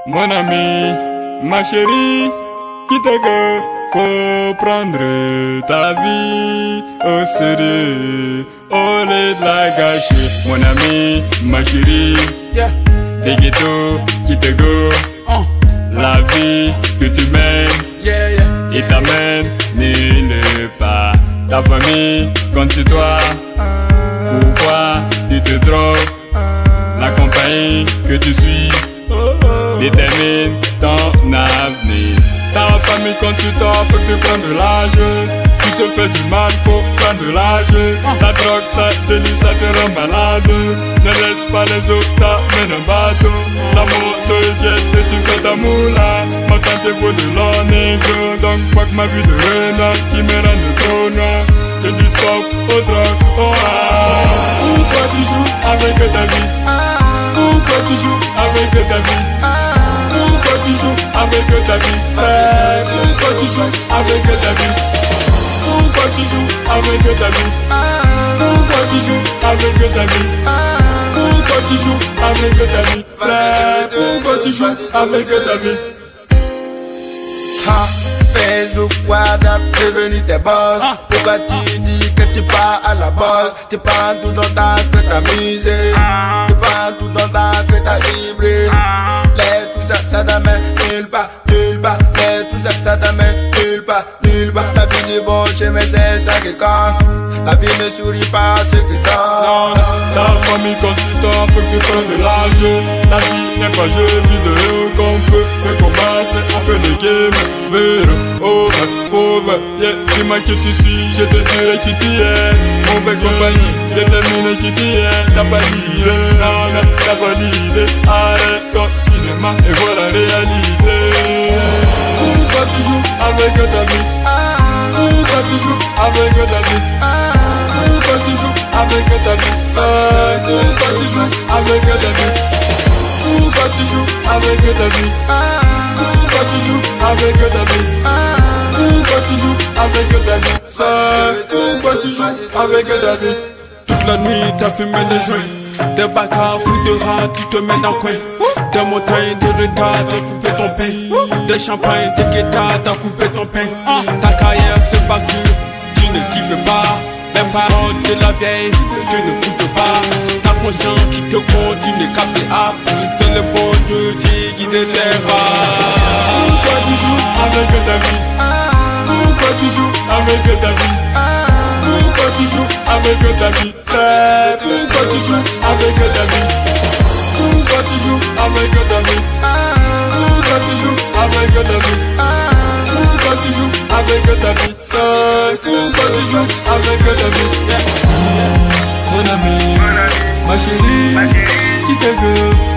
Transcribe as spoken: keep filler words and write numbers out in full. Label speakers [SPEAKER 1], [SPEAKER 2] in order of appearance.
[SPEAKER 1] Mon ami, ma chérie, qui te gueule, faut prendre ta vie au sérieux, au lieu de la gâcher. Mon ami, ma chérie, yeah. Des ghettos qui te go, uh. La vie que tu mènes, yeah, yeah, yeah, et t'amène nulle part. Ta famille compte sur toi, uh. Pourquoi tu te drogues? uh. La compagnie que tu suis détermine ton avenir. Ta famille compte sur toi, faut que tu prennes de l'âge. Tu te fais du mal, faut prendre de l'âge. La drogue, ça délie, ça te rend malade. Ne laisse pas les autres t'amener un bateau. La moto est guette et tu fais ta moula. Ma santé vaut de l'or négro. Donc fuck ma vie de renard qui me rend de trop noir. Et du stop aux drogues, oh ah. Pourquoi tu joues avec ta vie? Pourquoi tu joues avec ta vie? Pourquoi tu joues avec ta vie? Hey, pourquoi tu joues avec ta vie? Pourquoi tu joues avec ta vie? Pourquoi tu joues avec ta vie? Pourquoi tu joues avec ta vie? Frère, pourquoi tu joues avec ta vie?
[SPEAKER 2] Ha, Facebook, WhatsApp, devenu tes boss. ah. Pourquoi tu dis que tu pars à la base? Tu pars tout dans ta que t'amuser. Tu pars tout dans ta que t'as livré. Les tout ça, ça t'amène nulle part, nulle part. Les tout ça, ça t'amène nulle part, nulle part. La vie du bon chemin, c'est ça qui compte. La vie ne sourit pas à ceux qui dorment.
[SPEAKER 1] Ta famille compte sur toi, faut que tu prennes de l'âge. La vie n'est pas jeu vidéo qu'on peut faire commencer un peu de game. Vero, over, over, yeah. Dis-moi qui tu suis, je te dirai qui tu es. Mauvais compagnie, détermine qui tu es. T'as pas l'idée, non, non, t'as pas l'idée. Arrête ton cinéma et vois la réalité. Pourquoi tu joues avec ta vie? Pourquoi tu joues avec ta vie? Pourquoi tu joues avec ta vie? Pourquoi tu joues avec ta vie? Pourquoi tu joues avec ta vie? Pourquoi tu joues avec ta vie? Pourquoi tu joues avec ta vie? Pourquoi tu joues avec ta vie?
[SPEAKER 3] Toute la nuit t'as fumé des joints, des bâtards fous de rats, tu te mets dans le coin. Des montagnes, des retards, t'as coupé ton pain. Des champagnes, des guettars, t'as coupé ton pain. Ta carrière se facture, tu ne kiffes pas. Les paroles de la vieille, tu ne coupes pas. Ta conscience qui te compte, tu ne captes pas. C'est le bon Dieu qui guide tes pas.
[SPEAKER 1] Pourquoi tu joues avec ta vie? Pourquoi tu joues avec ta vie? Pourquoi tu joues avec ta vie? Pourquoi tu joues avec ta vie? Pourquoi tu joues avec ta vie? Pourquoi tu joues avec ta vie? Pourquoi tu joues avec ta vie? Pourquoi tu joues avec ta vie? Mon ami, ma chérie, qui te gueule?